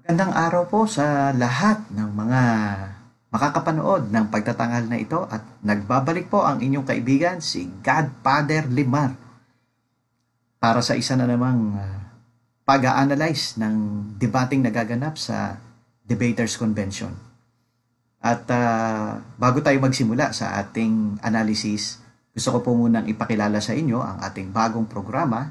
Magandang araw po sa lahat ng mga makakapanood ng pagtatanghal na ito at nagbabalik po ang inyong kaibigan si Godfather Limar para sa isa na namang pag-a-analyze ng debating nagaganap sa Debaters Convention. At bago tayo magsimula sa ating analysis, gusto ko po munang ipakilala sa inyo ang ating bagong programa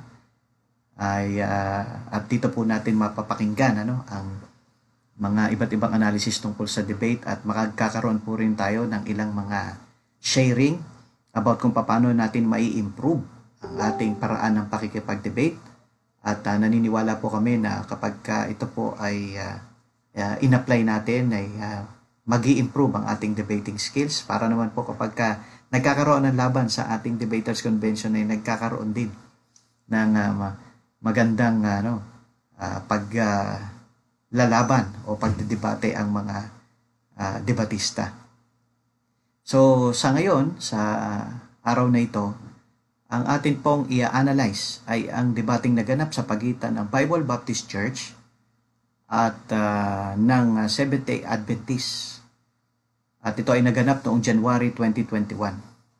at dito po natin mapapakinggan ang mga iba't ibang analysis tungkol sa debate at makakakaroon po rin tayo ng ilang mga sharing about kung paano natin mai-improve ang ating paraan ng pakikipag-debate at naniniwala po kami na kapag ito po ay in-apply natin ay mag-i-improve ang ating debating skills para naman po kapag nagkakaroon ng laban sa ating debaters convention ay nagkakaroon din ng magandang lalaban o pagdedebate ang mga debatista. So sa ngayon, sa araw na ito, ang atin pong i-analyze ay ang debating naganap sa pagitan ng Bible Baptist Church at ng Seventh-day Adventist. At ito ay naganap noong January 2021.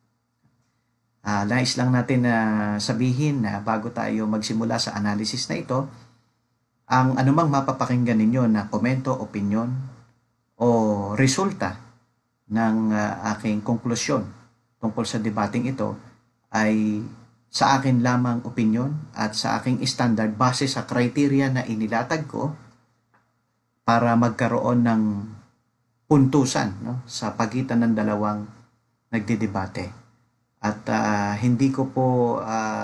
Nais lang natin na sabihin na bago tayo magsimula sa analysis na ito, ang anumang mapapakinggan ninyo na komento, opinyon o resulta ng aking konklusyon tungkol sa debating ito ay sa akin lamang opinyon at sa aking standard base sa criteria na inilatag ko para magkaroon ng puntusan sa pagitan ng dalawang nagdedebate. At hindi ko po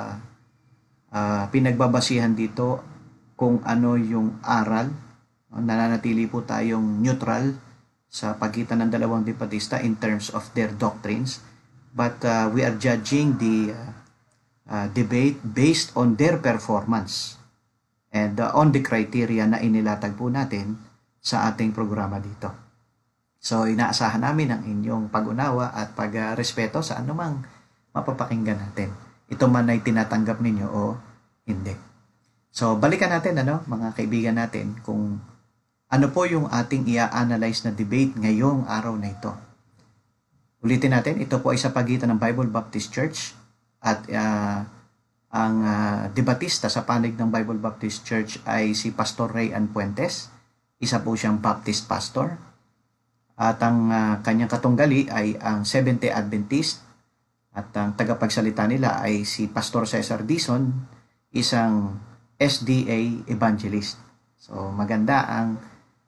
pinagbabasihan dito kung ano yung aral. Nananatili po tayong neutral sa pagitan ng dalawang debatista in terms of their doctrines. But we are judging the debate based on their performance and on the criteria na inilatag po natin sa ating programa dito. So inaasahan namin ang inyong pag-unawa at pag-respeto sa anumang mapapakinggan natin. Ito man ay tinatanggap ninyo o hindi. So balikan natin mga kaibigan natin kung ano po yung ating i-analyze na debate ngayong araw na ito. Ulitin natin, ito po ay sa pagitan ng Bible Baptist Church at ang debatista sa panig ng Bible Baptist Church ay si Pastor Ray Ann Puentes. Isa po siyang Baptist pastor. At ang kanyang katunggali ay ang Seventh-day Adventist. At ang tagapagsalita nila ay si Pastor Cesar Dizon, isang SDA evangelist. So maganda ang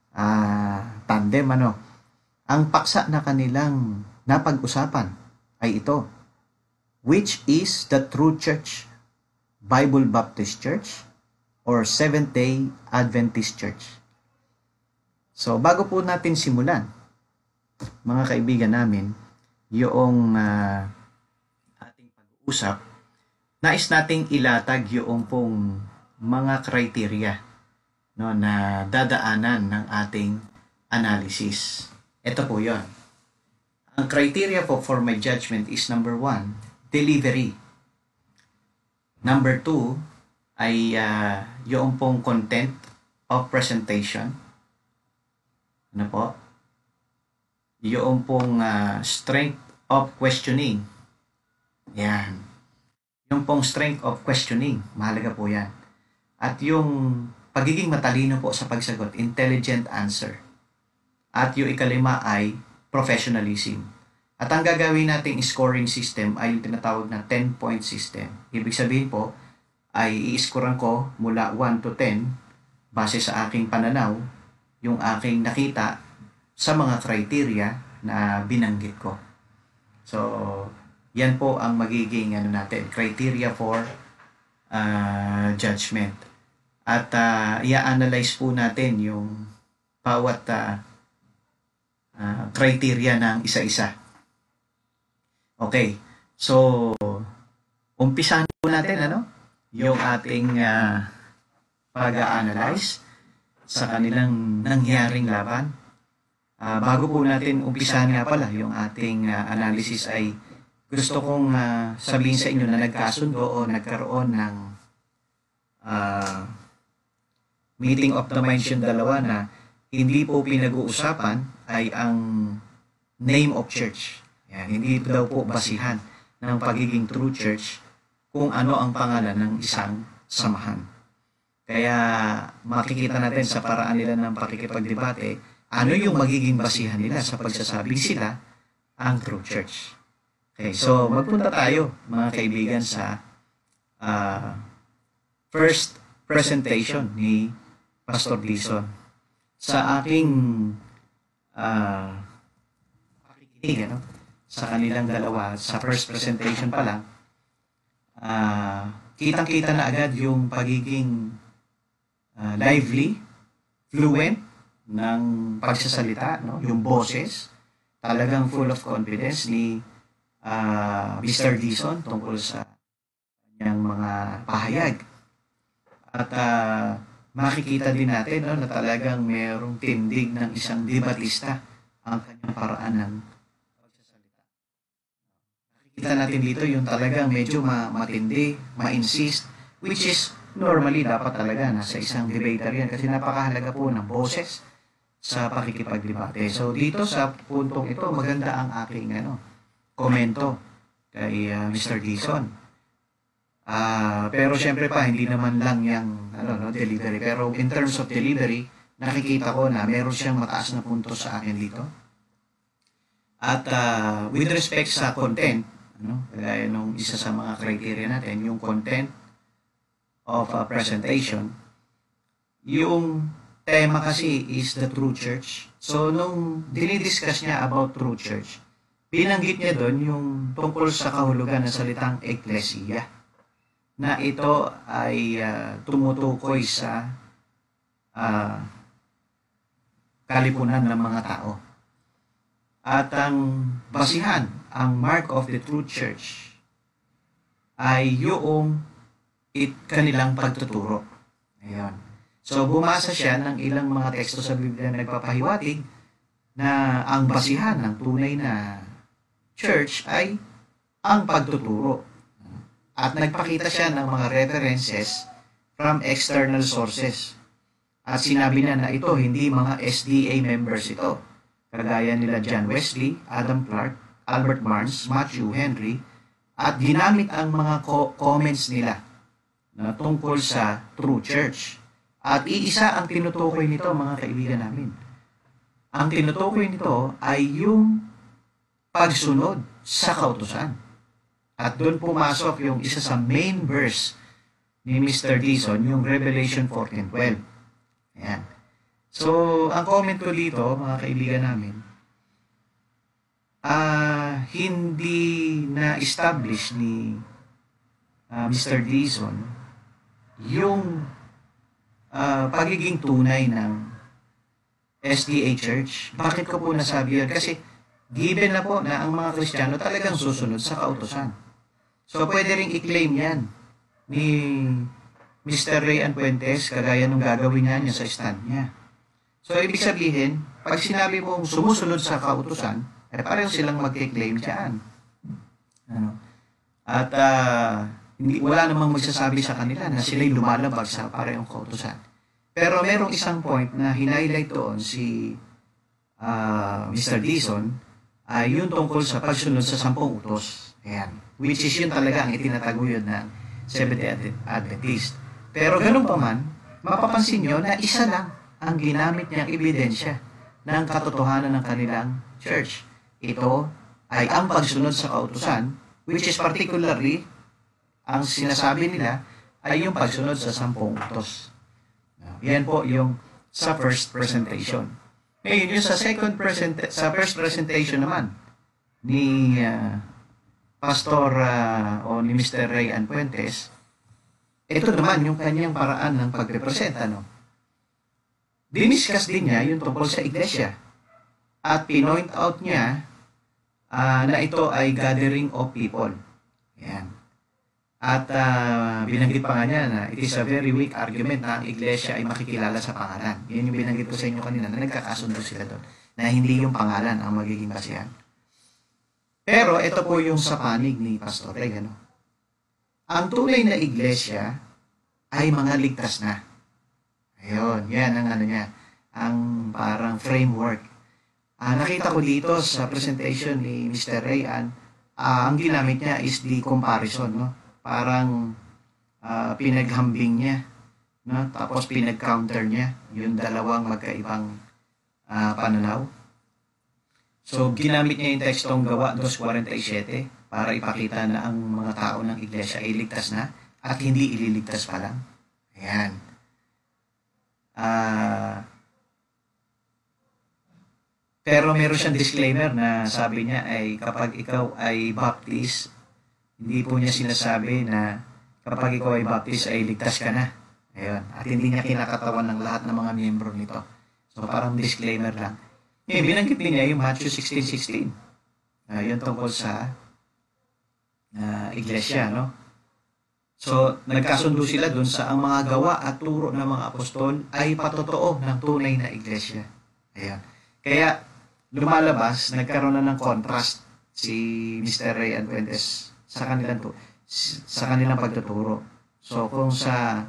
tandem Ang paksa na kanilang napag-usapan ay ito. Which is the true church? Bible Baptist Church or Seventh-day Adventist Church? So bago po natin simulan, mga kaibigan namin, yung ating pag-uusap, nais nating ilatag yung pong mga criteria na dadaanan ng ating analysis. Ito po yon. Ang criteria po for my judgment is number 1, delivery. Number 2 ay yung pong content of presentation. Ano po? Yung pong strength of questioning. Yan. Yung pong strength of questioning, mahalaga po yan. At yung pagiging matalino po sa pagsagot, intelligent answer. At yung ikalima ay professionalism. At ang gagawin nating scoring system ay yung tinatawag na 10-point system. Ibig sabihin po ay i-scorean ko mula 1 to 10 base sa aking pananaw, yung aking nakita sa mga criteria na binanggit ko. So, yan po ang magiging natin, criteria for judgment. At i-analyze po natin yung bawat criteria ng isa-isa. Okay. So, umpisahan po natin yung ating pag-a-analyze sa kanilang nangyaring laban. Bago po natin umpisahan nga pala yung ating analysis ay gusto kong sabihin sa inyo na nagkasundo o nagkaroon ng meeting of the minds yung dalawa na hindi po pinag-uusapan ay ang name of church. Yan, hindi daw po basihan ng pagiging true church kung ano ang pangalan ng isang samahan. Kaya makikita natin sa paraan nila ng pakikipagdebate, ano yung magiging basihan nila sa pagsasabing sila ang true church. Okay, so magpunta tayo mga kaibigan sa first presentation ni Pastor Dizon. Sa aking pakikinig sa kanilang dalawa, sa first presentation pa lang, kitang-kita na agad yung pagiging lively, fluent ng pagsasalita, no? Yung boses, talagang full of confidence ni Mr. Dizon tungkol sa kanyang mga pahayag. At makikita din natin na talagang mayroong tindig ng isang debatista ang kanyang paraan ng pagsasalita. Makikita natin dito yung talagang medyo matindi, ma-insist, which is normally dapat talaga nasa isang debater yan kasi napakahalaga po ng boses sa pakikipagdebate. So dito sa puntong ito, maganda ang aking komento kay Mr. Dizon. Pero syempre pa, hindi naman lang yung delivery. Pero in terms of delivery, nakikita ko na meron siyang mataas na puntos sa akin dito. At with respect sa content, kagaya nung isa sa mga criteria natin, yung content of a presentation, yung tema kasi is the true church. So nung dinidiscuss niya about true church, binanggit niya doon yung tungkol sa kahulugan ng salitang ecclesia, na ito ay tumutukoy sa kalipunan ng mga tao. At ang basihan, ang mark of the true church ay yung kanilang pagtuturo. Ayan. So bumasa siya ng ilang mga teksto sa Biblia na nagpapahiwatig na ang basihan ng tunay na church ay ang pagtuturo. At nagpakita siya ng mga references from external sources. At sinabi na ito, hindi mga SDA members ito. Kagaya nila John Wesley, Adam Clark, Albert Barnes, Matthew Henry, at ginamit ang mga comments nila na tungkol sa true church. At iisa ang tinutukoy nito, mga kaibigan namin. Ang tinutukoy nito ay yung pagsunod sa kautusan. At doon pumasok yung isa sa main verse ni Mr. Dizon, yung Revelation 14:12. Ayan. So, ang comment ko dito, mga kaibigan namin, hindi na-establish ni Mr. Dizon yung pagiging tunay ng SDA Church. Bakit ko po nasabi yun? Kasi given na po na ang mga Kristiyano talagang susunod sa kautusan. So, pwede rin i-claim yan ni Mr. Rayan Puentes, kagaya nung gagawin niya sa stand niya. So, ibig sabihin, pag sinabi mong sumusunod sa kautusan, pareho silang mag-claim dyan. At wala namang magsasabi sa kanila na sila'y lumalabag sa parehong kautusan. Pero merong isang point na hinighlight doon si Mr. Dizon, yung tungkol sa pagsunod sa 10 utos. Ayan. Which is yun talaga ang itinataguyod ng Seventh-day Adventist. Pero ganun pa man, mapapansin nyo na isa lang ang ginamit niyang ebidensya ng katotohanan ng kanilang church. Ito ay ang pagsunod sa kautusan, which is particularly, ang sinasabi nila ay yung pagsunod sa 10 utos. Yan po yung sa first presentation. Ngayon, yung sa first presentation naman ni Pastor o ni Mr. Rayan Puentes, ito naman yung kanyang paraan ng pagrepresenta. Diniscuss din niya yung tungkol sa iglesia. At pinoint out niya na ito ay gathering of people. Yan. At binanggit pa nga niya na it is a very weak argument na ang iglesia ay makikilala sa pangalan. Yan yung binanggit ko sa inyo kanina na nagkakasundo sila doon. Na hindi yung pangalan ang magiging basihan. Pero ito po yung sa panig ni Pastor Ray. Ang tunay na iglesia ay mga ligtas na. Ayun, yan ang ano niya, ang parang framework. Nakita ko dito sa presentation ni Mr. Rayan, ang ginamit niya is the comparison, no? Parang pinaghambing niya, no? Tapos pinag-counter niya yung dalawang magkaibang pananaw. So, ginamit niya yung tekstong Gawa 2:47 para ipakita na ang mga tao ng iglesia ay ligtas na at hindi ililigtas pa lang. Ayan. Pero meron siyang disclaimer na sabi niya ay kapag ikaw ay baptist, hindi po niya sinasabi na kapag ikaw ay baptist ay ligtas ka na. Ayun. At hindi niya kinakatawan ng lahat ng mga miyembro nito. So parang disclaimer lang. Binanggit din niya yung Matthew 16:16. Yun tungkol sa iglesia, no? So, nagkasundo sila dun sa ang mga gawa at turo ng mga apostol ay patotoo ng tunay na iglesia. Ayan. Kaya, lumalabas, nagkaroon na ng contrast si Mr. Rayan Fuentes sa kanilang pagtuturo. So, kung sa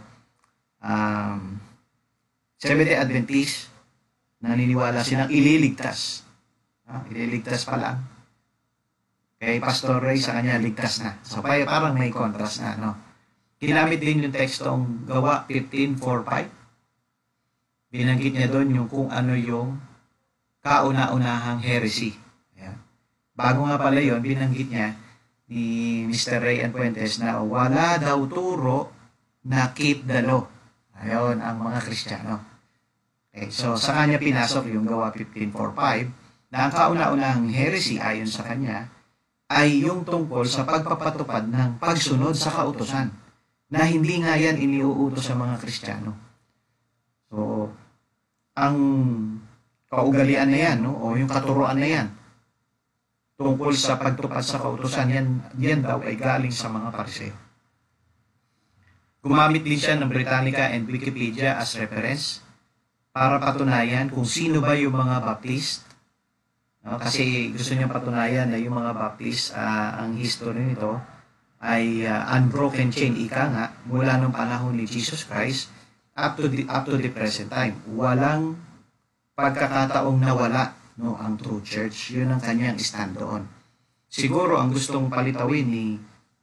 Seventh-day Adventist, naniniwala silang ililigtas. Ililigtas pa lang. Kay Pastor Ray, sa kanya, ligtas na. So, parang may contrast na, no? Ginamit din yung tekstong Gawa 15:4-5. Binanggit niya doon yung kung ano yung kauna-unahang heresy. Ayan. Bago nga pala yun, binanggit niya ni Mr. Rayan Fuentes na wala daw turo na keep the law. Ayun, ang mga Kristiyano. Okay, so sa kanya pinasok yung Gawa 15:4-5 na ang kauna-unahang heresy ayon sa kanya ay yung tungkol sa pagpapatupad ng pagsunod sa kautusan na hindi nga yan iniuutos sa mga Kristiyano. So, ang kaugalian na yan, no? O yung katuruan na yan, tungkol sa pagtupad sa kautusan, yan daw ay galing sa mga Pariseo. Gumamit din siya ng Britannica and Wikipedia as reference para patunayan kung sino ba yung mga Baptist. No? Kasi gusto niya patunayan na yung mga Baptist, ang history nito ay unbroken chain, ika nga, mula nung panahon ni Jesus Christ up to the present time. Walang pagkakataong nawala, no, ang true church. Yun ang kanyang stand doon. Siguro ang gustong palitawin ni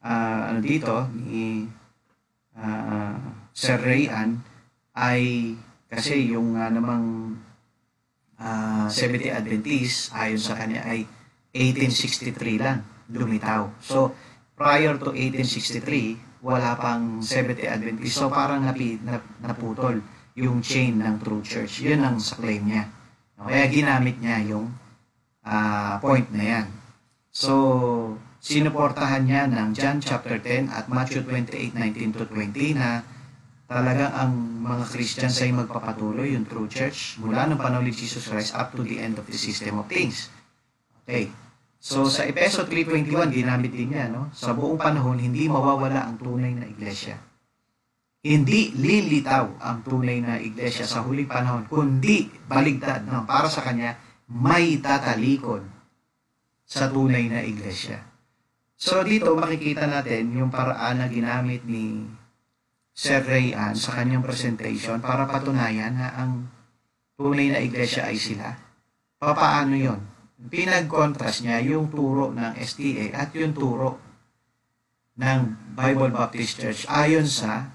Sir Rayan ay kasi yung namang Seventh-day Adventist ayon sa kanya ay 1863 lang lumitaw. So prior to 1863 wala pang Seventh-day Adventist. So parang naputol yung chain ng true church. Yun ang sa claim niya. Kaya ginamit niya yung point na yan. So sinuportahan niya ng John chapter 10 at Matthew 28:19-20 na talagang ang mga Christians ay magpapatuloy yung true church mula ng panahon ni Jesus Christ up to the end of the system of things. Okay. So sa Efeso 3:21 ginamit din niya, no? Sa buong panahon hindi mawawala ang tunay na iglesia. Hindi lilitaw ang tunay na iglesia sa huling panahon, kundi baligtad, no? Para sa kanya may tatalikod sa tunay na iglesia. So dito makikita natin yung paraan na ginamit ni Sir Rayan sa kanyang presentation para patunayan na ang tunay na iglesia ay sila. Paano yon? Pinag-contrast niya yung turo ng SDA at yung turo ng Bible Baptist Church ayon sa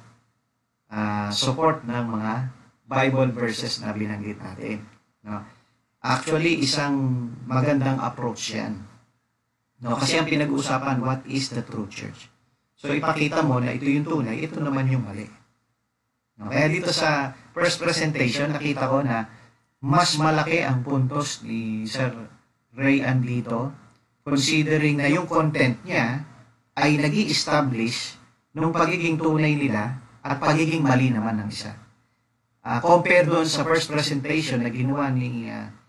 support ng mga Bible verses na binanggit natin. No? Actually, isang magandang approach yan. No? Kasi ang pinag-uusapan, what is the true church? So ipakita mo na ito yung tunay, ito naman yung mali. No? Kaya dito sa first presentation, nakita ko na mas malaki ang puntos ni Sir Rayan dito, considering na yung content niya ay nag-i-establish nung pagiging tunay nila at pagiging mali naman ng isa. Compare doon sa first presentation na ginawa ni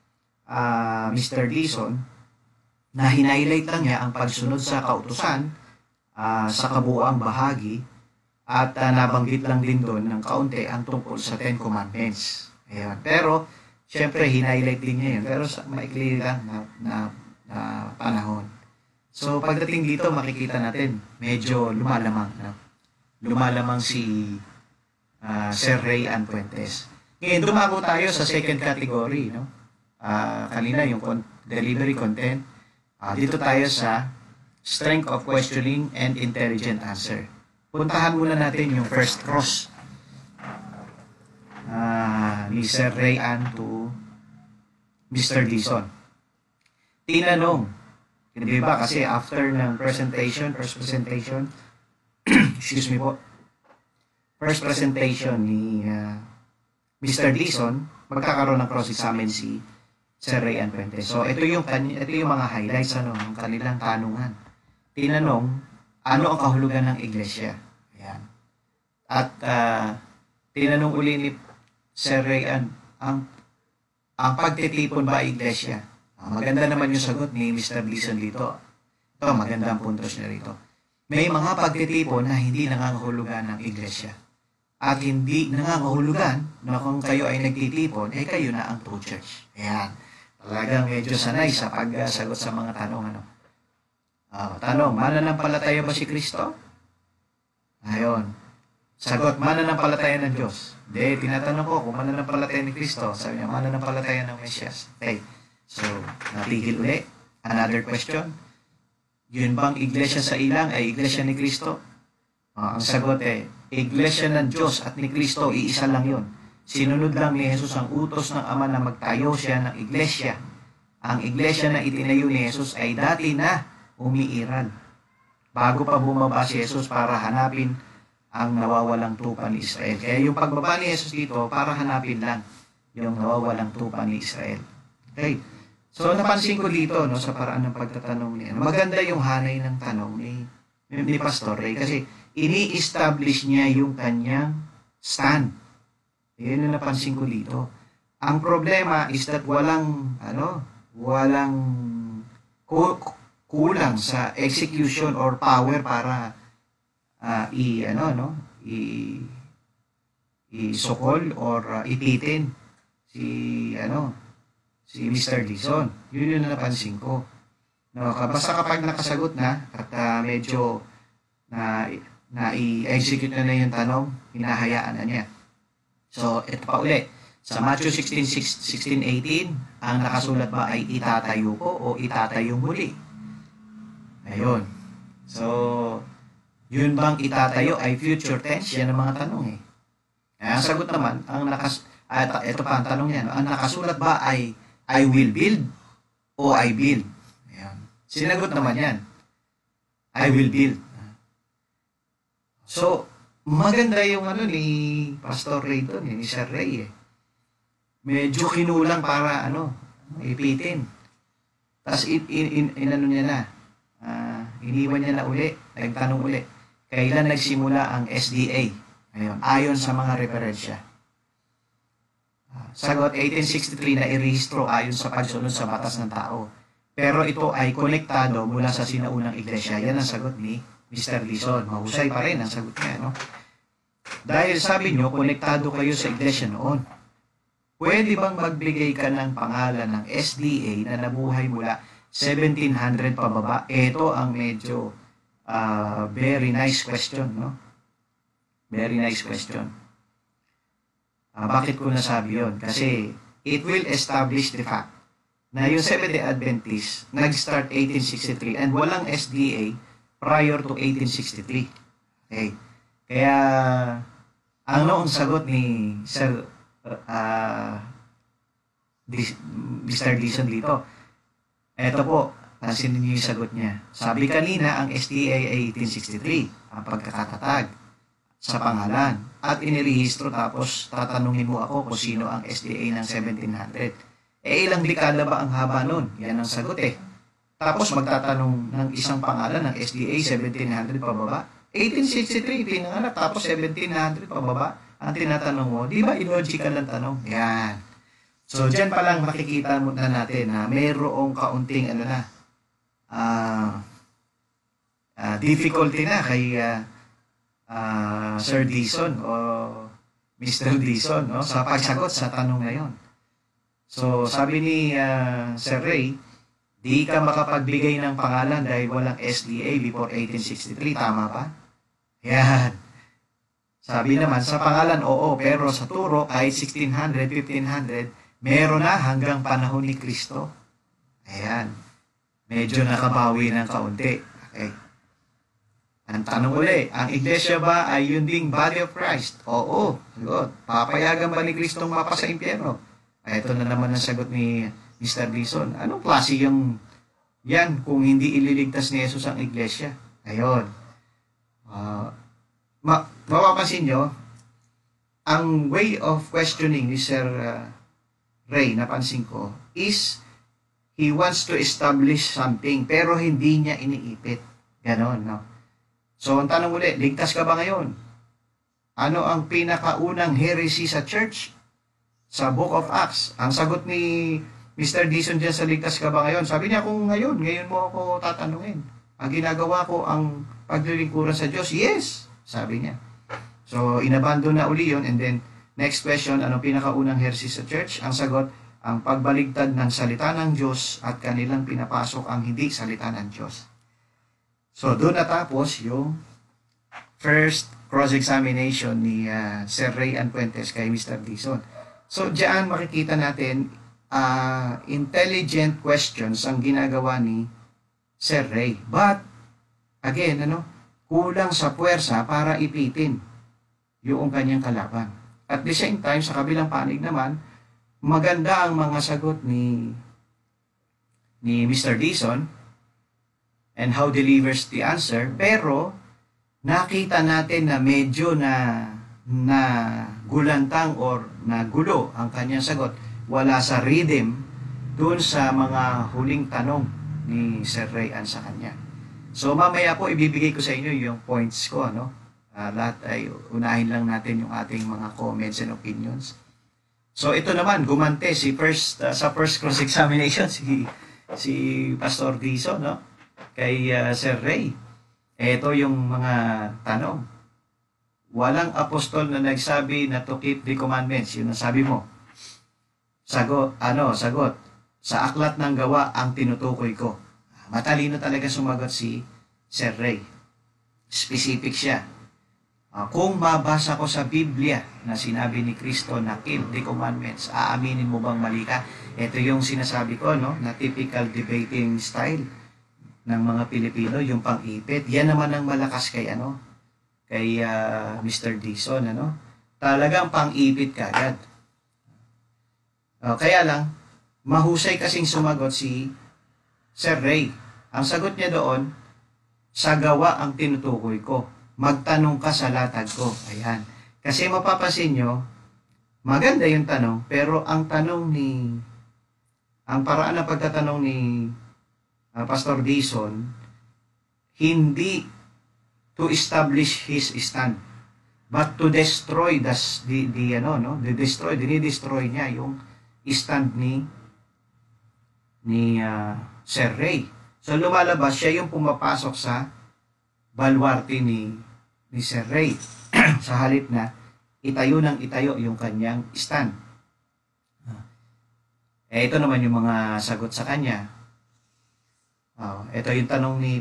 Mr. Dison, na hinighlight lang niya ang pagsunod sa kautusan, sa kabuuang bahagi, at nabanggit lang din doon ng kaunti ang tungkol sa Ten Commandments. Ayan. Pero, syempre, hinighlight din niya yun. Pero maikli lang na panahon. So, pagdating dito, makikita natin, medyo lumalamang. No? Lumalamang si Sir Rayan Fuentes. Ngayon, dumako tayo sa second category, no? Kanina yung delivery content. Dito tayo sa strength of questioning and intelligent answer. Puntahan muna natin yung first cross ni Sir Ray Ann to Mr. Dizon. Tinanong, di ba kasi after ng first presentation, excuse me po, first presentation ni Mr. Dizon, magkakaroon ng cross-examine si Sir Ray Ann Fuentes. So ito yung mga highlights ng kanilang tanungan. Tinanong, ano ang kahulugan ng iglesia? Ayan. At tinanong uli ni Sir Ray Ann, ang pagtitipon ba iglesia? Maganda naman yung sagot ni Mr. Dizon dito. Ito, maganda ang puntos niya rito. May mga pagtitipon na hindi nangangahulugan ng iglesia. At hindi nangangahulugan na kung kayo ay nagtitipon, kayo na ang true church. Ayan. Talagang medyo sanay sa pagsagot sa mga tanong. Tanong, mananampalataya ba si Kristo? Ayun. Sagot, mananampalataya ng Diyos. Hindi, tinatanong ko kung mananampalataya ni Kristo. Sabi niya, mananampalataya ng Mesias. Okay. So, natigil uli. Another question. Yun bang iglesia sa ilang ay iglesia ni Kristo? Ang sagot iglesia ng Diyos at ni Kristo, iisa lang yun. Sinunod lang ni Jesus ang utos ng Ama na magtayo siya ng iglesia. Ang iglesia na itinayo ni Jesus ay dati na umiiral. Bago pa bumaba si Jesus para hanapin ang nawawalang tupa ni Israel. Kaya yung pagbaba ni Jesus dito, para hanapin lang yung nawawalang tupa ni Israel. Okay. So, napansin ko dito, no, sa paraan ng pagtatanong niya. Maganda yung hanay ng tanong ni Pastor Ray kasi ini-establish niya yung kanyang stand. Yan yung napansin ko dito. Ang problema is that walang kulang sa execution or power para isukol or ipitin si Mr. Dizon. Yun yung napansin ko. No, basta kapag nakasagot na at medyo na i-execute na yung tanong, hinahayaan na niya. So, ito pa uli. Sa Matthew 16:18, ang nakasulat ba ay itatayo ko o itatayong muli? Ayun. So, yun bang itatayo ay future tense? Yan ang mga tanong Ang sagot naman, ito pa ang tanong niya, ang nakasulat ba ay I will build o I build? Ayan. Sinagot naman yan, I will build. So, maganda yung ni Pastor Ray doon, ni Sir Ray Medyo kinulang para ipitin. Tapos inano niya na, iniwan niya na uli, nagtanong uli, kailan nagsimula ang SDA? Ayun, ayon sa mga referensya. Sagot, 1863 na irehistro ayon sa pagsunod sa batas ng tao. Pero ito ay konektado mula sa sinaunang iglesia. Yan ang sagot ni Mr. Dizon. Mahusay pa rin ang sagot niya. Dahil sabi nyo, konektado kayo sa iglesia noon. Pwede bang magbigay ka ng pangalan ng SDA na nabuhay mula 1700 pababa? Ito ang medyo very nice question. Very nice question. Bakit ko nasabi yun? Kasi it will establish the fact na yung Seventh-day Adventist nag-start 1863 and walang SDA prior to 1863. Okay. Kaya ano ang sagot ni Sir Mr. Dizon dito? Ito po, pansinin niyo yung sagot niya. Sabi kanina, ang SDA ay 1863, ang pagkakatatag sa pangalan. At inirehistro tapos tatanungin mo ako kung sino ang SDA ng 1700. Ilang dekada ba ang haba nun? Yan ang sagot Tapos magtatanong ng isang pangalan ng SDA 1700 pababa. 1863 pinanganak tapos 1700 pababa. Ang tinatanong mo, di ba illogical ang tanong? Yan. So diyan pa lang makikita mo na natin na mayroong kaunting difficulty na kay Sir Dizon o Mr. Dizon sa pagsagot sa tanong na yon. So sabi ni Sir Ray, di ka makapagbigay ng pangalan dahil walang SDA before 1863, tama ba? Yan. Sabi naman, sa pangalan, oo, pero sa turo, kahit 1600, 1500, meron na hanggang panahon ni Kristo. Ayan. Medyo nakabawi ng kaunti. Okay. Ang tanong uli, ang iglesia ba ay yun ding body of Christ? Oo. Sagot. Papayagan ba ni Kristong mapa sa impyerno? Ay, ito na naman ang sagot ni Mr. Dison. Anong klase yung yan kung hindi ililigtas ni Jesus ang iglesia? Ayun. Mapapansin nyo, ang way of questioning ni Sir Ray, napansin ko, is he wants to establish something pero hindi niya iniipit. Ganon, no? So, ang tanong ulit, ligtas ka ba ngayon? Ano ang pinakaunang heresy sa church? Sa Book of Acts. Ang sagot ni Mr. Dison dyan sa ligtas ka ba ngayon? Sabi niya, kung ngayon mo ako tatanungin. Ang ginagawa ko ang paglilingkuran sa Diyos? Yes, sabi niya. So, inabandon na uli yun. And then, next question, ano pinakaunang heresy sa church? Ang sagot, ang pagbaligtad ng salita ng Diyos at kanilang pinapasok ang hindi salita ng Diyos. So, doon natapos yung first cross-examination ni Sir Ray Ann Puentes kay Mr. Dison. So, diyan makikita natin intelligent questions ang ginagawa ni Sir Ray. But, again, kulang sa puwersa para ipitin yung kanyang kalaban. At the same time, sa kabilang panig naman, maganda ang mga sagot ni Mr. Dison and how delivers the answer, pero nakita natin na medyo na gulantang or nagulo ang kanyang sagot. Wala sa rhythm dun sa mga huling tanong ni Sir Ray Ann sa kanya. So mamaya po ibibigay ko sa inyo yung points ko, lahat ay unahin lang natin yung ating mga comments and opinions. So ito naman, gumante sa first cross-examination si Pastor Dison, kay Sir Ray. Ito yung mga tanong. Walang apostol na nagsabi na to keep the commandments. Yun ang sabi mo. Sagot. Sa aklat ng gawa ang tinutukoy ko. Matalino talaga sumagot si Sir Ray. Specific siya. Kung mabasa ko sa Biblia na sinabi ni Kristo na keep the commandments, aaminin mo bang mali ka? Ito yung sinasabi ko, na typical debating style ng mga Pilipino, yung pang-ipit. Yan naman ang malakas kay Mr. Dison, Talagang pang-ipit kagad. Kaya lang, mahusay kasing sumagot si Sir Ray. Ang sagot niya doon, sa gawa ang tinutukoy ko. Magtanong ka sa latag ko. Ayan. Kasi mapapansin nyo, maganda yung tanong, pero ang paraan ng pagtatanong ni Pastor Dison, hindi to establish his stand, but to destroy dinidestroy niya yung stand ni Sir Ray. So lumalabas siya yung pumapasok sa balwarte ni Sir Ray sa halip na itayo yung kanyang stand. Ito naman yung mga sagot sa kanya. Ito yung tanong ni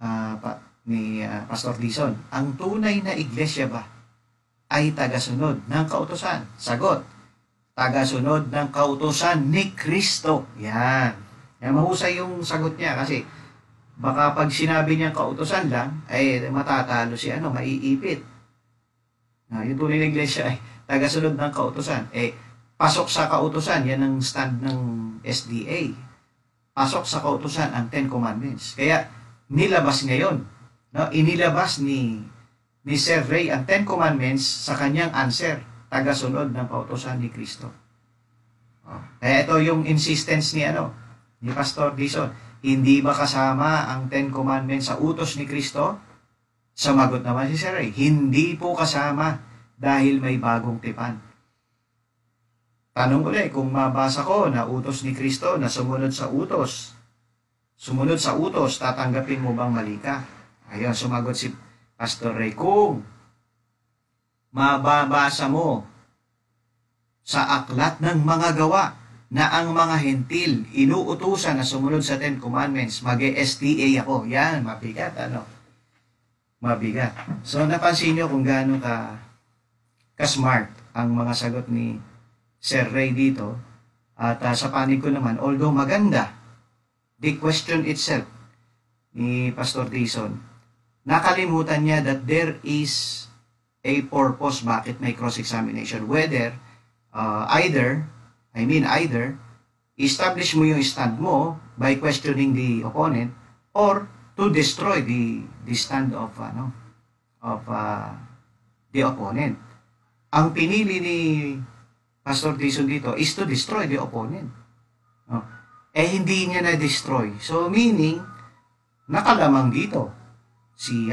Pastor Dison. Ang tunay na iglesia ba ay tagasunod ng kautusan? Sagot, tagasunod ng kautusan ni Kristo. Yan. Mahusay yung sagot niya kasi baka pag sinabi niya kautusan lang, ay matatalo maiipit. Yung tunay na iglesia ay tagasunod ng kautusan. Pasok sa kautusan, yan ang stand ng SDA. Pasok sa kautusan ang Ten Commandments. Kaya nilabas ngayon, inilabas ni Sir Ray ang Ten Commandments sa kanyang answer, tagasunod ng kautusan ni Kristo. Kaya ito yung insistence ni Pastor Dison. Hindi ba kasama ang Ten Commandments sa utos ni Kristo? Sumagot naman si Sir Ray, hindi po kasama dahil may bagong tipan. Tanong ulit, kung mabasa ko na utos ni Kristo na sumunod sa utos, tatanggapin mo bang mali ka? Ayun, sumagot si Pastor Ray, kung mababasa mo sa aklat ng mga gawa na ang mga hentil inuutusan na sumunod sa Ten Commandments, mag-STA ako. Yan, mabigat, Mabigat. So, napansin nyo kung gaano ka ka-smart ang mga sagot ni Sir Ray dito. At sa panig ko naman, although maganda, the question itself ni Pastor Dison, nakalimutan niya that there is a purpose bakit may cross-examination. Whether, either, establish mo yung stand mo by questioning the opponent or to destroy the stand of the opponent. Ang pinili ni Pastor Dison dito is to destroy the opponent. No? Hindi niya na-destroy. So, meaning, nakalamang dito si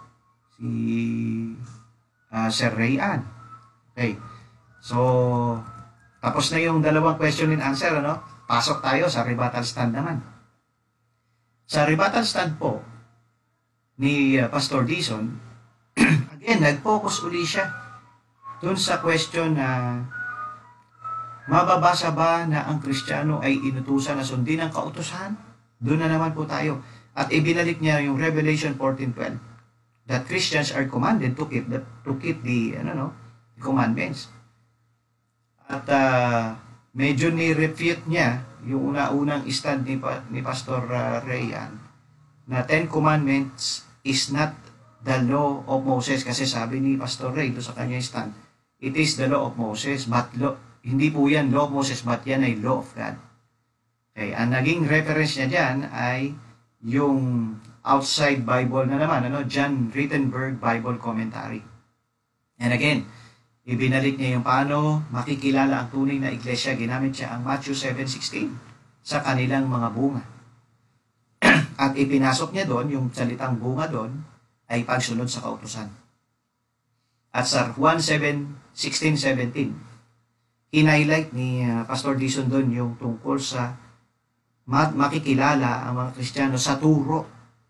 Sir Rayan. Okay. So, tapos na yung dalawang question and answer, Pasok tayo sa rebuttal stand naman. Sa rebuttal stand po ni Pastor Dison, again, nag-focus uli siya dun sa question na mababasa ba na ang Kristiyano ay inutusan na sundin ang kautusan? Doon na naman po tayo. At ibinalik niya yung Revelation 14:12 that Christians are commanded to keep the commandments. At medyo ni-refute niya yung una-unang stand ni Pastor Rayan na 10 Commandments is not the law of Moses, kasi sabi ni Pastor Ray doon sa kanyang stand, it is the law of Moses, but hindi po yan law of Moses, but yan ay law of God. Okay, ang naging reference niya dyan ay yung outside Bible na naman, John Rittenberg Bible Commentary. And again, ibinalik niya yung paano makikilala ang tunay na iglesia. Ginamit siya ang Matthew 7:16 sa kanilang mga bunga. At ipinasok niya doon, yung salitang bunga doon, ay pagsunod sa kautusan. At sa Juan 16:17, in-highlight ni Pastor Dison doon yung tungkol sa makikilala ang mga Kristiyano sa turo.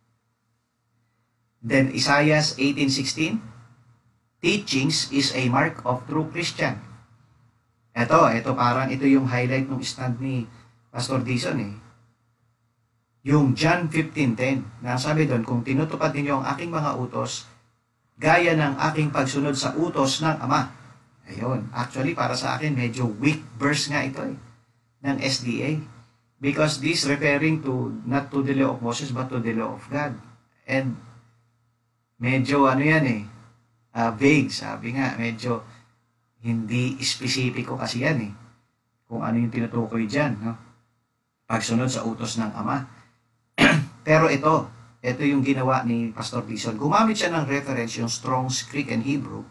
Then Isaiah 18:16, teachings is a mark of true Christian. Ito parang ito yung highlight ng stand ni Pastor Dison Yung John 15:10, na sabi doon, kung tinutupad ninyo ang aking mga utos, gaya ng aking pagsunod sa utos ng Ama. Ayun, actually para sa akin medyo weak verse nga ito ng SDA. Because this referring to not to the law of Moses but to the law of God. And medyo vague, sabi nga, medyo hindi espesipiko kasi yan kung ano yung tinutukoy dyan, pagsunod sa utos ng Ama. Pero ito yung ginawa ni Pastor Dison. Gumamit siya ng reference yung Strong's Greek and Hebrew,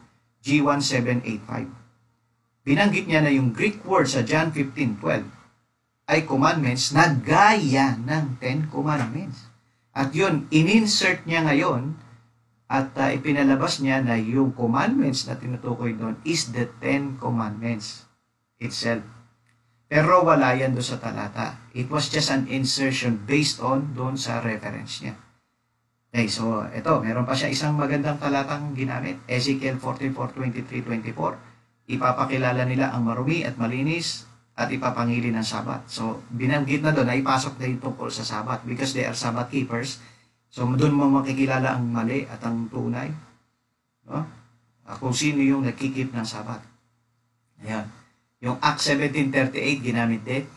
G1785. Binanggit niya na yung Greek word sa John 15:12 ay commandments na gaya ng 10 commandments. At yun, in-insert niya ngayon at ipinalabas niya na yung commandments na tinutukoy doon is the 10 commandments itself. Pero wala yan doon sa talata. It was just an insertion based on doon sa reference niya. Okay, so ito, meron pa siya isang magandang talatang ginamit, Ezekiel 44:23-24. Ipapakilala nila ang marumi at malinis at ipapangili ng Sabat. So, binanggit na doon na ipasok na yung tungkol sa Sabat because they are Sabbath keepers. So, doon mo makikilala ang mali at ang tunay. Kung sino yung nagkikip ng Sabat. Ayan. Yung Acts 17:38 ginamit din.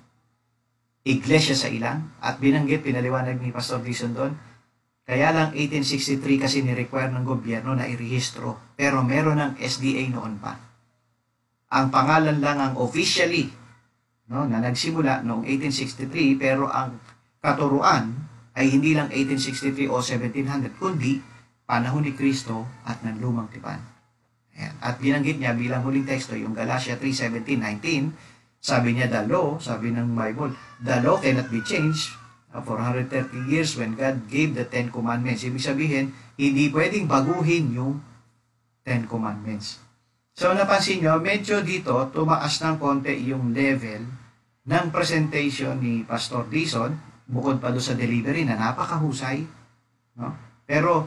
Iglesia sa ilang. At binanggit, pinaliwanag ni Pastor Dison doon. Kaya lang 1863 kasi ni-require ng gobyerno na irehistro. Pero meron ng SDA noon pa. Ang pangalan lang ang officially na nagsimula noong 1863, pero ang katuruan ay hindi lang 1863 o 1700, kundi panahon ni Kristo at ng lumang tipan. Ayan. At binanggit niya bilang huling teksto yung Galatia 3:17-19, sabi niya the law, sabi ng Bible, the law cannot be changed for 130 years when God gave the 10 commandments. Ibig sabihin, hindi pwedeng baguhin yung 10 commandments. So napansin nyo, medyo dito tumaas ng konti yung level ng presentation ni Pastor Dison, bukod pa doon sa delivery na napakahusay. Pero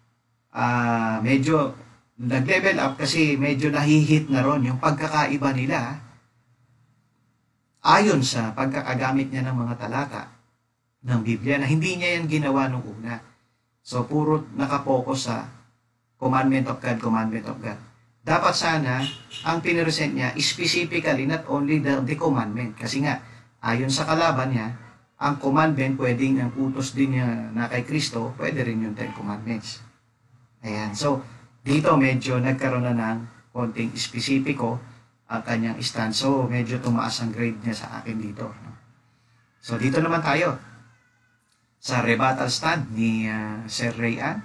medyo nag-level up kasi medyo nahihit na ron yung pagkakaiba nila ayon sa pagkakagamit niya ng mga talata ng Biblia na hindi niya yan ginawa nung una. So, puro nakapokus sa commandment of God, commandment of God. dapat sana ang pinresent niya specifically not only the commandment. Kasi nga, ayon sa kalaban niya, ang commandment pwedeng ang utos din niya na kay Kristo, pwede rin yung 10 commandments. Ayan. So, dito medyo nagkaroon na ng konting espesipiko ang kanyang stand. So, medyo tumaas ang grade niya sa akin dito. So, dito naman tayo sa rebuttal stand ni Sir Ray Ann.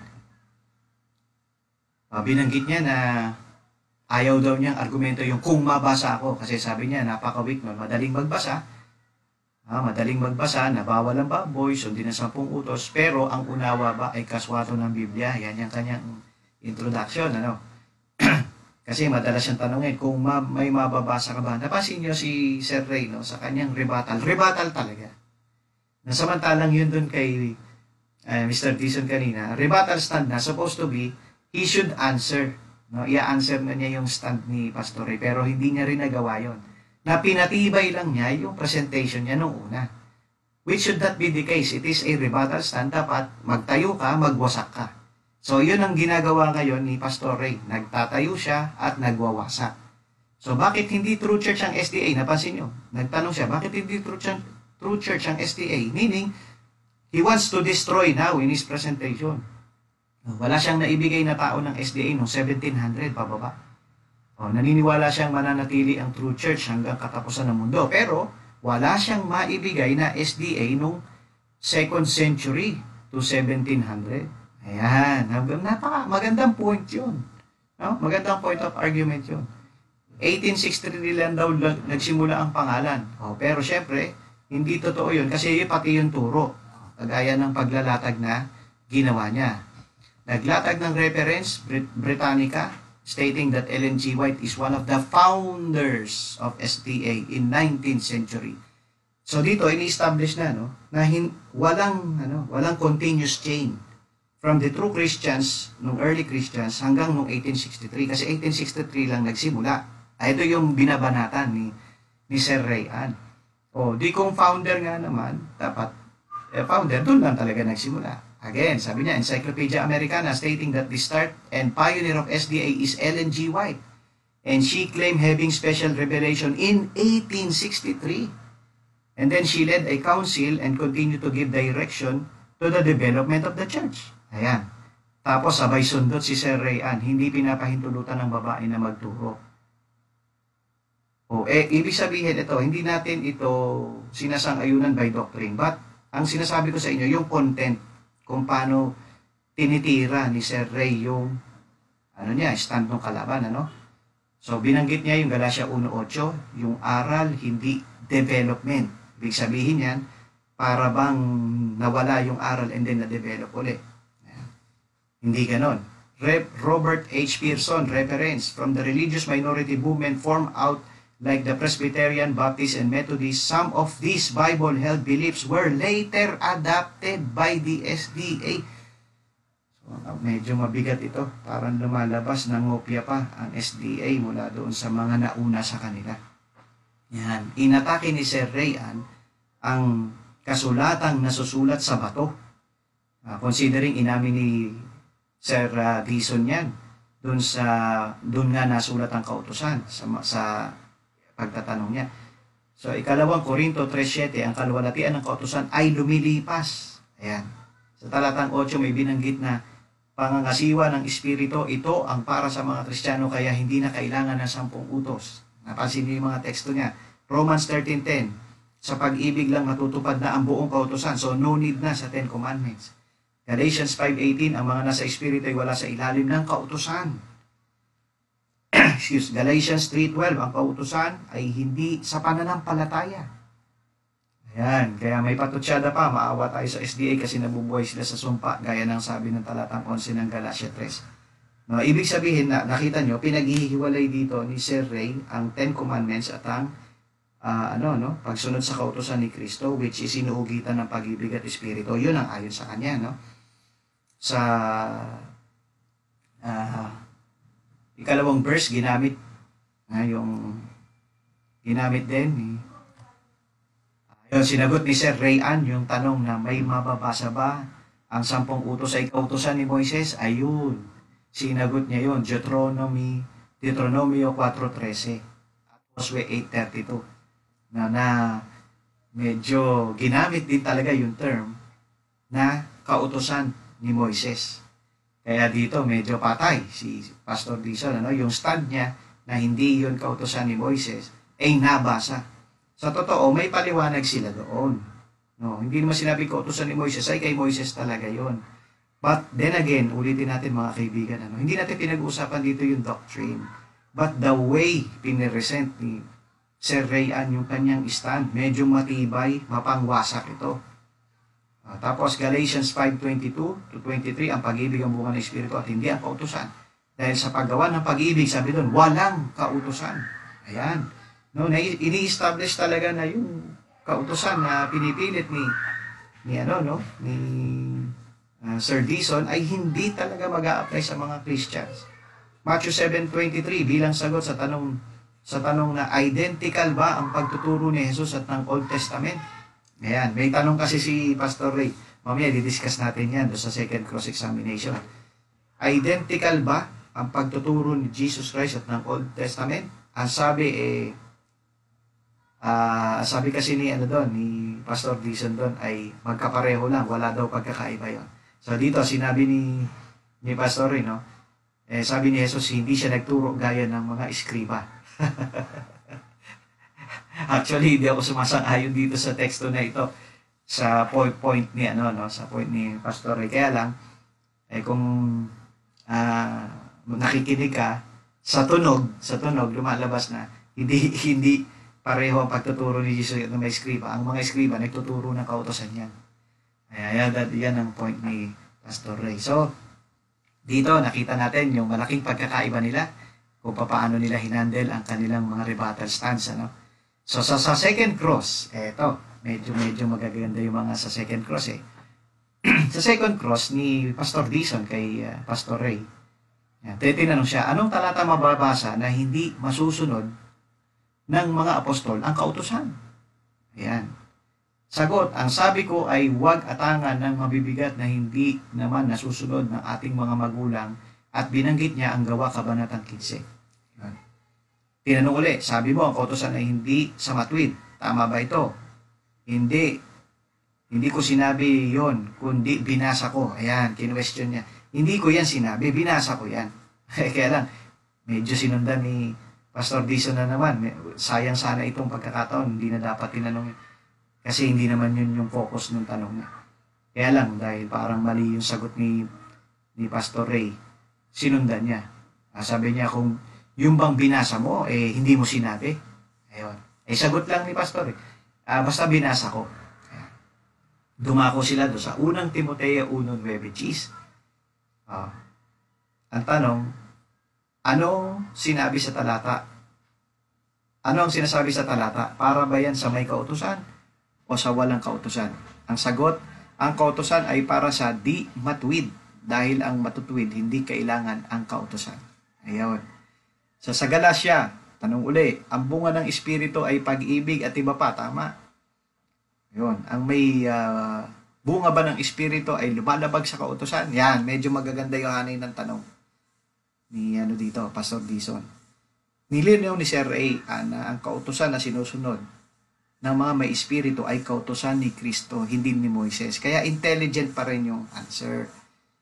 Binanggit niya na ayaw daw niyang argumento yung kung mabasa ako. Kasi sabi niya, napaka-weak nun. Madaling magbasa. Madaling magbasa, na bawal ang baboy, sundin ang 10 utos. Pero ang unawa ba ay kaswato ng Biblia? Yan yung kanyang introduction. Ano? Kasi madalas siyang tanongin, kung may mababasa ka ba? Napansin niyo si Sir Ray, no? Sa kanyang rebuttal. Rebuttal talaga. Nasamantalang yun dun kay Mr. Dison kanina. Rebuttal stand na, supposed to be, he should answer. No, i-answer na niya yung stand ni Pastor Ray, pero hindi niya rin nagawa yon. Na pinatibay lang niya yung presentation niya nung una. Which should not be the case. It is a rebuttal stand. Dapat magtayo ka, magwasak ka. So, yun ang ginagawa ngayon ni Pastor Ray. Nagtatayo siya at nagwawasak. So, bakit hindi True Church ang SDA? Napansin nyo? Nagtanong siya, bakit hindi True Church ang SDA? Meaning, he wants to destroy now in his presentation. Wala siyang naibigay na tao ng SDA noong 1700 pababa. Naniniwala siyang mananatili ang True Church hanggang katapusan ng mundo. Pero wala siyang maibigay na SDA noong 2nd century to 1700. Ayan. Magandang point yun. No? Magandang point of argument yun. 1863 lang daw nagsimula ang pangalan. Pero syempre, hindi totoo yun kasi pati yung turo. Kagaya ng paglalatag na ginawa niya. Naglatag ng reference, Britannica, stating that Ellen G. White is one of the founders of SDA in 19th century. So dito, ini-establish na, no, na walang continuous chain from the true Christians, nung early Christians, hanggang nung 1863. Kasi 1863 lang nagsimula. Ito yung binabanatan ni Sir Ray Ann. Di kung founder nga naman, dapat, founder, doon lang talaga nagsimula. Again, sabi niya, Encyclopedia Americana stating that the start and pioneer of SDA is Ellen G. White. And she claimed having special revelation in 1863. And then she led a council and continued to give direction to the development of the church. Ayan. Tapos sabay sundot si Sir Ray Ann, hindi pinapahintulutan ng babae na magturo. Ibig sabihin ito, hindi natin ito sinasang-ayunan by doctrine. But, ang sinasabi ko sa inyo, yung content, kung paano tinitira ni Sir Ray yung stand ng kalaban, So, binanggit niya yung Galatia 1:8, yung aral, hindi development. Ibig sabihin yan, para bang nawala yung aral and then na-develop ulit. Hindi ganon. Robert H. Pearson, reference, from the religious minority movement formed out like the Presbyterian, Baptist, and Methodist, some of these Bible-held beliefs were later adopted by the SDA. So, medyo mabigat ito. Parang lumalabas ng ngopya pa ang SDA mula doon sa mga nauna sa kanila. Yan. Inatake ni Sir Ray Ann ang kasulatang nasusulat sa bato. Considering inamin ni Sir Dison yan, doon nga nasulat ang kautusan sa pagtatanong niya. So, ikalawang Korinto 3:7, ang kaluwalhatian ng kautusan ay lumilipas. Ayan. Sa talatang 8, may binanggit na pangangasiwa ng Espiritu, ito ang para sa mga Kristiyano, kaya hindi na kailangan ng 10 utos. Napansin niyo yung mga teksto niya. Romans 13:10, sa pag-ibig lang natutupad na ang buong kautusan. So, no need na sa 10 commandments. Galatians 5:18, ang mga nasa Espiritu ay wala sa ilalim ng kautusan. Galatians 3:12, ang kautusan ay hindi sa pananampalataya. Ayan, kaya may patutsada pa, maawa tayo sa SDA kasi nabubuhay sila sa sumpa, gaya ng sabi ng talatang 11 ng Galatia 3. No, ibig sabihin na, nakita nyo, pinaghihiwalay dito ni Sir Ray ang 10 Commandments at ang pagsunod sa kautusan ni Kristo, which is sinuugitan ng pag-ibig at espiritu. Yun ang ayon sa kanya, no? Sa ikalawang verse, ginamit din yung sinagot ni Sir Ray Ann yung tanong na may mababasa ba ang 10 utos ay kautusan ni Moises? Ayun, sinagot niya yun, Deuteronomy Deuteronomio 4:13 at Josue 8:32 na medyo ginamit din talaga yung term na kautusan ni Moises. Kaya dito medyo patay si Pastor Dizon, yung stand niya na hindi yun kautusan ni Moises ay nabasa. Sa totoo, may paliwanag sila doon. No, hindi naman sinabi kautusan ni Moises ay kay Moises talaga yon. But then again, ulitin natin mga kaibigan, hindi natin pinag-uusapan dito yung doctrine. But the way piniresent ni Sir Rayan yung kanyang stand, medyo matibay, mapangwasak ito. Tapos Galatians 5:22-23, ang pag-ibig ang bunga ng Espiritu at hindi ang kautusan. Dahil sa paggawa ng pag-ibig, sabi doon, walang kautusan. Ayan. No, ini-establish talaga na yung kautusan na pinipilit ni Sir Dizon ay hindi talaga mag-a-apply sa mga Christians. Matthew 7:23 bilang sagot sa tanong na identical ba ang pagtuturo ni Jesus at ng Old Testament? Ayan, may tanong kasi si Pastor Ray. Mamaya didiscuss natin yan sa second cross-examination. Identical ba ang pagtuturo ni Jesus Christ at ng Old Testament? Ang sabi kasi ni Pastor Dizon doon ay magkapareho lang, wala daw pagkakaiba yon. So dito sinabi ni Pastor Ray, sabi ni Jesus hindi siya nagturo gaya ng mga eskriba. Actually, hindi ako sumasang-ayon dito sa teksto na ito sa point ni sa point ni Pastor Ray. Kaya lang kung nakikinig ka sa tunog lumalabas na hindi pareho ang pagtuturo ni Jesus at ng mga eskriba. Ang mga eskriba nagtuturo ng kautusan yan. Yan ang point ni Pastor Ray. So, dito nakita natin yung malaking pagkakaiba nila kung paano nila hinandle ang kanilang mga rebuttal stance. So, sa second cross, medyo magaganda yung mga sa second cross sa second cross ni Pastor Dizon kay Pastor Ray, tinanong siya, anong talata mababasa na hindi masusunod ng mga apostol ang kautusan? Ayan. Sagot, ang sabi ko ay huwag atangan ng mabibigat na hindi naman nasusunod ng ating mga magulang at binanggit niya ang Gawa Kabanatang 15. Ayan. Tinanong ulit, sabi mo ang kautusan ay hindi sa matwid. Tama ba ito? Hindi ko sinabi yon, kundi binasa ko. Ayan, kinwestiyon niya. Hindi ko yan sinabi, binasa ko yan. Kaya lang, medyo sinundan ni Pastor Dizon na naman. Sayang sana itong pagkakataon, hindi na dapat tinanong kasi hindi naman yun yung focus ng tanong niya. Kaya lang, dahil parang mali yung sagot ni Pastor Ray, sinundan niya. Sabi niya, kung yung bang binasa mo, hindi mo sinabi. Ayun. Sagot lang ni Pastor Ray. Basta binasa ko. Ayan. Dumako sila doon sa unang Timoteo 1:9. Ang tanong, ano sinabi sa talata? Ano ang sinasabi sa talata? Para ba yan sa may kautusan o sa walang kautusan? Ang sagot, ang kautusan ay para sa di matwid dahil ang matutuwid hindi kailangan ang kautusan. Ayun. So sa Galatia, tanong uli, ang bunga ng Espiritu ay pag-ibig at iba pa, tama? Ayun. Ang may bunga ba ng Espiritu ay lumalabag sa kautusan? Yan, medyo magaganda yung hanay ng tanong ni dito, Pastor Dizon. Nilinaw ni Sir A na ang kautusan na sinusunod ng mga may espiritu ay kautusan ni Kristo, hindi ni Moises. Kaya intelligent pa rin yung answer.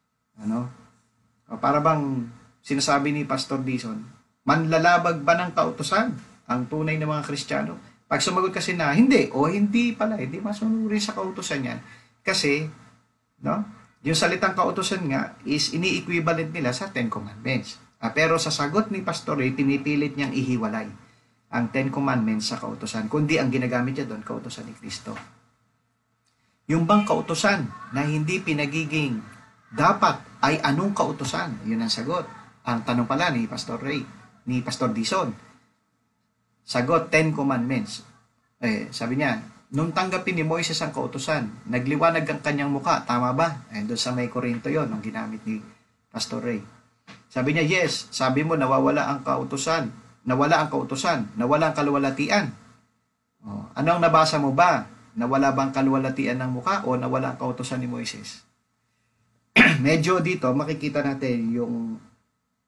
Para bang sinasabi ni Pastor Dizon, manlalabag ba ng kautusan ang tunay na mga Kristiyano? Pag sumagot kasi na, hindi pala, hindi masunurin sa kautusan yan. Kasi, yung salitang kautusan nga is ini-equivalent nila sa Ten Commandments. Pero sa sagot ni Pastor Ray, pinipilit niyang ihiwalay ang Ten Commandments sa kautusan. Kundi ang ginagamit niya doon, kautusan ni Kristo. Yung bang kautusan na hindi pinagiging dapat ay anong kautusan? Yun ang sagot. Ang tanong pala ni Pastor Ray, ni Pastor Dizon. Sagot, Ten Commandments. Sabi niya, nung tanggapin ni Moises ang kautusan, nagliwanag ang kanyang muka, tama ba? Doon sa may Korinto yon, nung ginamit ni Pastor Ray. Sabi niya, yes, sabi mo nawala ang kautusan, nawala ang kaluwalhatian. Ano ang nabasa mo ba? Nawala bang kaluwalhatian ng muka o nawala ang kautusan ni Moises? Medyo dito makikita natin yung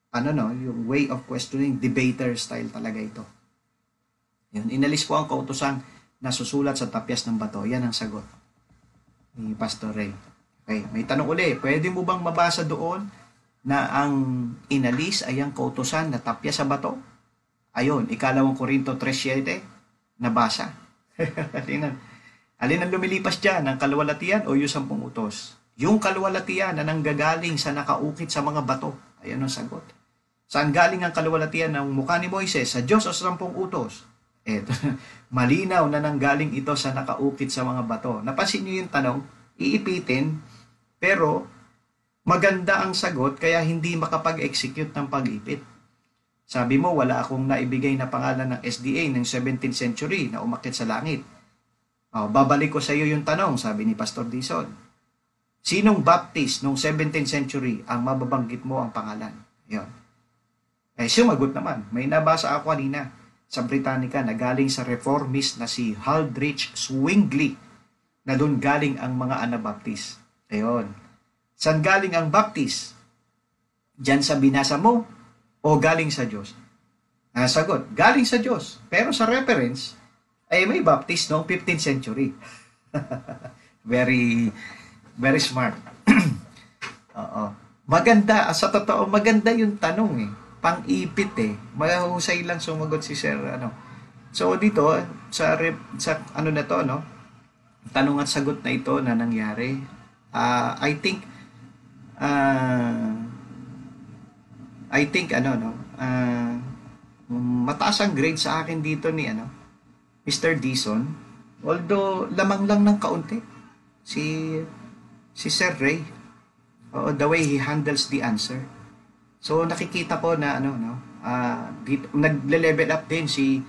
yung way of questioning, debater style talaga ito. Yun, inalis po ang kautosang nasusulat sa tapyas ng bato. Yan ang sagot ni Pastor Ray. Okay, may tanong uli, pwede mo bang mabasa doon na ang inalis ay ang kautosan na tapyas sa bato? Ayun, 2 Korinto 3:7, nabasa. Alin ang lumilipas dyan, ang kaluwalhatian o yung 10 utos? Yung kaluwalhatian na nanggagaling sa nakaukit sa mga bato. Ayan ang sagot. Saan galing ang kaluwalhatian ng mukha ni Moises? Sa Diyos o sa 10 utos? Eto, malinaw na nanggaling ito sa nakaukit sa mga bato. Napansin niyo yung tanong? Iipitin, pero maganda ang sagot kaya hindi makapag-execute ng pag-ipit. Sabi mo, wala akong naibigay na pangalan ng SDA ng 17th century na umakyat sa langit. Babalik ko sa iyo yung tanong, sabi ni Pastor Dison. Sinong Baptist noong 17th century ang mababanggit mo ang pangalan? Yun. Sumagot naman. May nabasa ako kanina sa Britannica na galing sa reformist na si Aldrich Zwingli na doon galing ang mga Anabaptist. Ayun. Saan galing ang Baptist? Diyan sa binasa mo o galing sa Diyos? Sagot, galing sa Diyos. Pero sa reference, ay may Baptist noong 15th century. Very, very smart. Oo. Maganda, sa totoo, maganda yung tanong eh. Pang-ipit eh. Mahusay lang sumagot si Sir, So dito, sa na to, tanong at sagot na ito na nangyari. I think, mataas ang grade sa akin dito ni, Mr. Dison. Although, lamang lang ng kaunti. Si Sir Ray. The way he handles the answer. So nakikita ko na dito, nagle-level up din si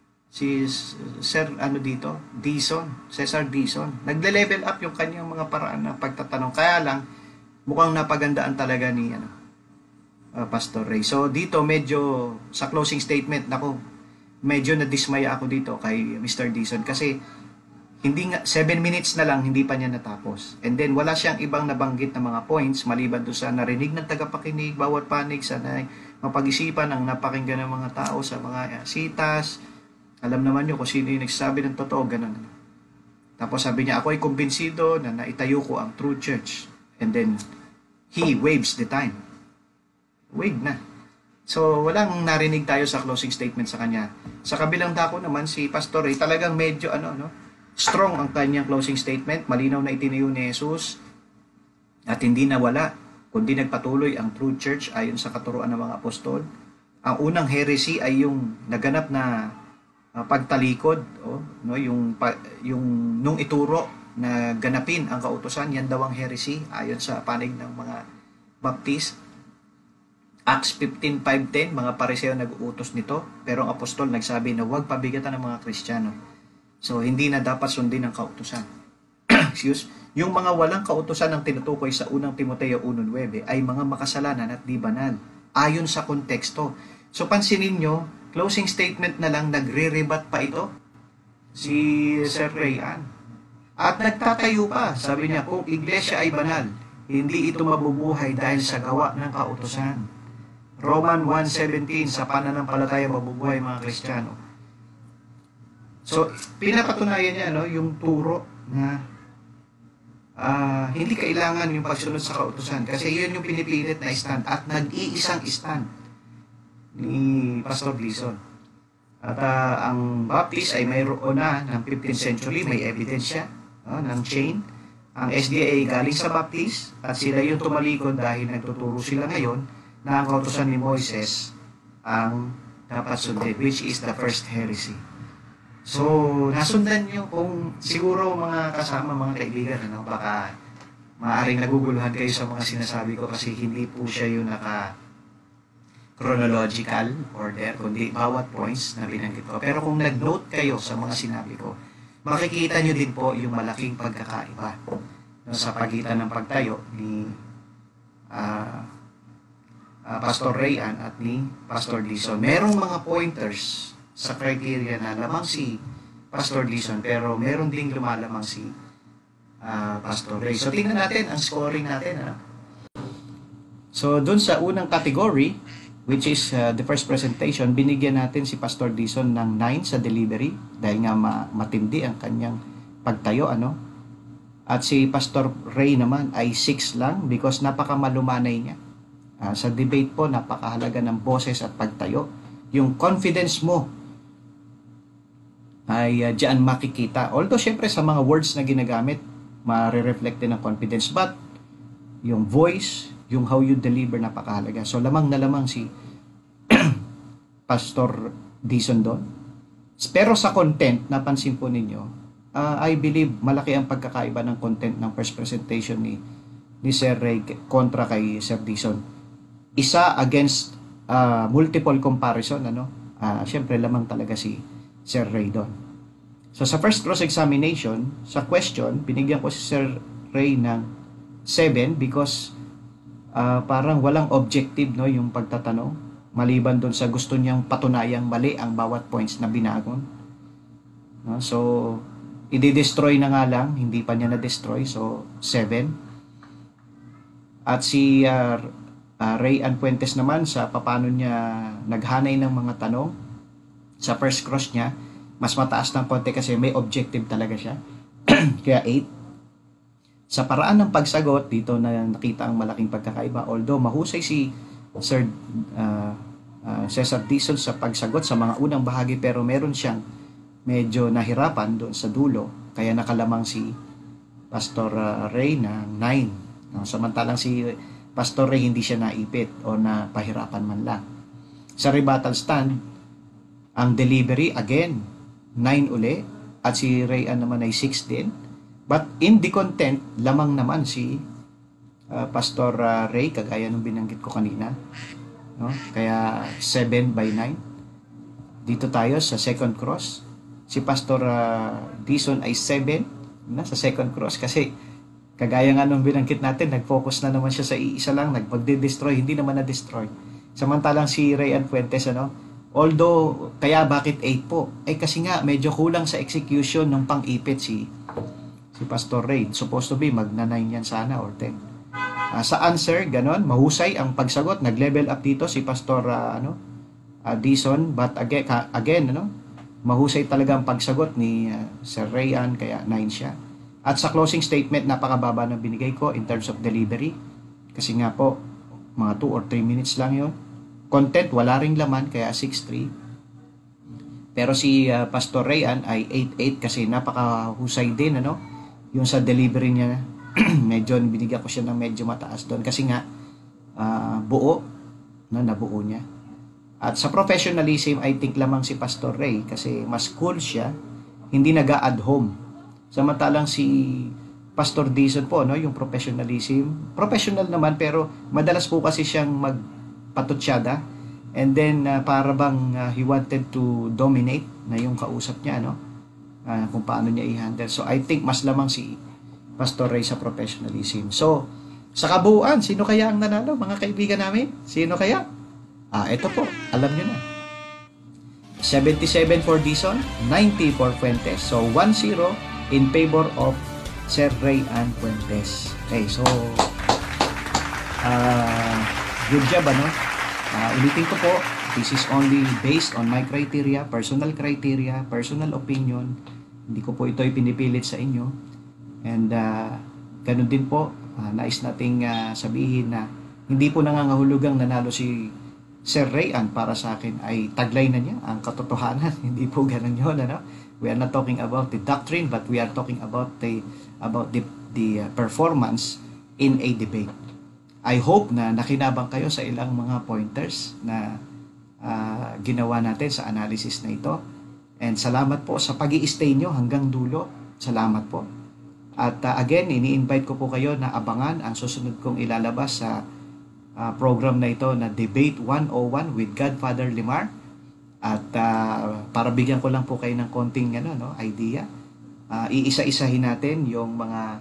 Sir Dison, Cesar Dison. Nagle-level up yung kanyang mga paraan ng pagtatanong. Kaya lang mukhang napagandaan talaga ni Pastor Ray. So dito medyo sa closing statement medyo nadismaya ako dito kay Mr. Dison kasi hindi nga 7 minutes na lang hindi pa niya natapos. And then wala siyang ibang nabanggit na mga points maliban doon sa narinig ng tagapakinig, bawat panig sa mapag-isipan ang napakinggan ng mga tao sa mga sitas. Alam naman niyo kung sino yung nagsasabi ng totoo, ganun. Tapos sabi niya, ako ay kumbinsido na naitayo ko ang true church. And then he waves the time. Wave na. So walang narinig tayo sa closing statement sa kanya. Sa kabilang dako naman si Pastor Ray talagang medyo strong ang kanyang closing statement, malinaw na itinayo ni Jesus at hindi nawala, kundi nagpatuloy ang true church ayon sa katuruan ng mga apostol. Ang unang heresy ay yung naganap na pagtalikod, yung nung ituro na ganapin ang kautusan, yan daw ang heresy ayon sa panig ng mga Baptist. Acts 15:5-10, mga Pariseo nag-uutos nito, pero ang apostol nagsabi na huwag pabigatan ng mga Kristiyano. So, hindi na dapat sundin ang kautusan. Excuse? Yung mga walang kautusan ng tinutukoy sa unang Timoteo 1:9 ay mga makasalanan at di banal, ayon sa konteksto. So, pansinin nyo, closing statement na lang, nagre-rebat pa ito, si Sir Rayan. At nagtatayo pa, sabi niya, kung iglesia ay banal, hindi ito mabubuhay dahil sa gawa ng kautusan. Roman 1:17, sa pananampalataya mabubuhay mga Kristiyano. So, pinapatunayan niya yung turo na hindi kailangan yung pagsunod sa kautusan kasi yun yung pinipilit na stand at nag-iisang stand ni Pastor Dison. At ang Baptist ay mayroon na ng 15th century, may evidence siya ng chain. Ang SDA ay galing sa Baptist at sila yung tumalikod dahil nagtuturo sila ngayon na ang kautusan ni Moises ang dapat sundin, which is the first heresy. So, nasundan nyo kung siguro mga kasama, mga kaibigan, baka maaaring naguguluhan kayo sa mga sinasabi ko kasi hindi po siya yung chronological order, kundi bawat points na binanggit ko. Pero kung nag-note kayo sa mga sinabi ko, makikita nyo din po yung malaking pagkakaiba sa pagitan ng pagtayo ni Pastor Rayan at ni Pastor Dison. Merong mga pointers sa criteria na lamang si Pastor Dison, pero meron ding lumalamang si Pastor Ray. So tingnan natin ang scoring natin. So dun sa unang category, which is the first presentation, binigyan natin si Pastor Dison ng 9 sa delivery dahil nga matindi ang kanyang pagtayo, ano. At si Pastor Ray naman ay 6 lang because napakamalumanay niya. Sa debate po, napakahalaga ng boses at pagtayo. Yung confidence mo ay diyan makikita. Although syempre sa mga words na ginagamit, ma-reflect din ang confidence, but yung voice, yung how you deliver, napakahalaga. So lamang na lamang si Pastor Dison doon. Pero sa content, napansin po ninyo, I believe malaki ang pagkakaiba ng content ng first presentation ni Sir Ray kontra kay Sir Dison. Isa against multiple comparison, ano? Syempre lamang talaga si Sir Ray doon. So sa first cross-examination, sa question, binigyan ko si Sir Ray ng 7 because parang walang objective, no, yung pagtatanong, maliban doon sa gusto niyang patunayang mali ang bawat points na binagon, no? So i-destroy na nga lang, hindi pa niya na-destroy, so 7. At si Ray Ann Fuentes naman, sa paano niya naghanay ng mga tanong sa first cross niya, mas mataas ng konti kasi may objective talaga siya. Kaya 8. Sa paraan ng pagsagot, dito na nakita ang malaking pagkakaiba. Although mahusay si Sir Cesar Dison sa pagsagot sa mga unang bahagi, pero meron siyang medyo nahirapan doon sa dulo. Kaya nakalamang si Pastor Ray ng 9. Samantalang si Pastor Ray hindi siya naipit o napahirapan man lang. Sa rebuttal stand, ang delivery, again, 9 uli. At si Ray Ann naman ay 6 din. But in the content, lamang naman si Pastor Ray, kagaya nung binanggit ko kanina. No? Kaya 7 by 9. Dito tayo sa second cross. Si Pastor Dison ay 7 na sa second cross kasi kagaya nga nung binanggit natin, nag-focus na naman siya sa iisa lang, nagpagde-destroy, hindi naman na-destroy. Samantalang si Ray Ann Fuentes, ano, although, kaya bakit 8 po? Kasi nga, medyo kulang sa execution ng pang-ipit si Pastor Ray. Supposed to be, magna-9 yan sana or 10. Sa answer, ganon, mahusay ang pagsagot. Nag-level up dito si Pastor Dison. But again, ano, mahusay talaga ang pagsagot ni Sir Ray Ann, kaya 9 siya. At sa closing statement, napakababa ng binigay ko in terms of delivery. Kasi nga po, mga 2 or 3 minutes lang yon. Content, wala ring laman, kaya 6-3. Pero si Pastor Ray Ann ay 8-8 kasi napakahusay din, ano? Yung sa delivery niya, medyo binigyan ko siya ng medyo mataas doon. Kasi nga, buo, nabuo niya. At sa professionalism, I think lamang si Pastor Ray kasi mas cool siya, hindi nag-a-add home. Samantalang si Pastor Dison po, no, yung professionalism, professional naman pero madalas po kasi siyang magpatutsyada, and then para bang he wanted to dominate na yung kausap niya, no, kung paano niya i-handle. So I think mas lamang si Pastor Ray sa professionalism. So sa kabuuan, sino kaya ang nanalo, mga kaibigan namin? Sino kaya? Ito po, alam nyo na. 77 for Dison, 90 for Fuentes. So 1-0 in favor of Sir Ray Ann Fuentes. Okay, so good job, ano? Ulitin ko po, this is only based on my criteria, personal opinion. Hindi ko po ito ipinipilit sa inyo. And ganun din po, nais nating sabihin na hindi po nangangahulugang nanalo si Sir Ray Ann para sa akin ay taglay na niya ang katotohanan. Hindi po ganun yun, ano? We are not talking about the doctrine, but we are talking about the performance in a debate. I hope na nakinabang kayo sa ilang mga pointers na ginawa natin sa analysis na ito. And salamat po sa pag-i-stay nyo hanggang dulo. Salamat po. At again, ini-invite ko po kayo na abangan ang susunod kong ilalabas sa program na ito na Debate 101 with Godfather Limar. At para bigyan ko lang po kayo ng konting idea, iisa-isahin natin yung mga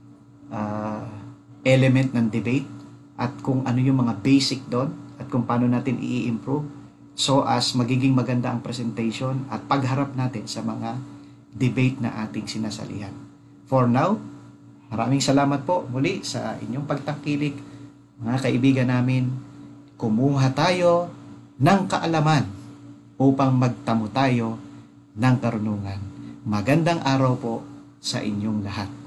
element ng debate at kung ano yung mga basic doon at kung paano natin i-improve so as magiging maganda ang presentation at pagharap natin sa mga debate na ating sinasalihan. For now, maraming salamat po muli sa inyong pagtangkilik, mga kaibigan namin. kumuha tayo ng kaalaman upang magtamo tayo ng karunungan. Magandang araw po sa inyong lahat.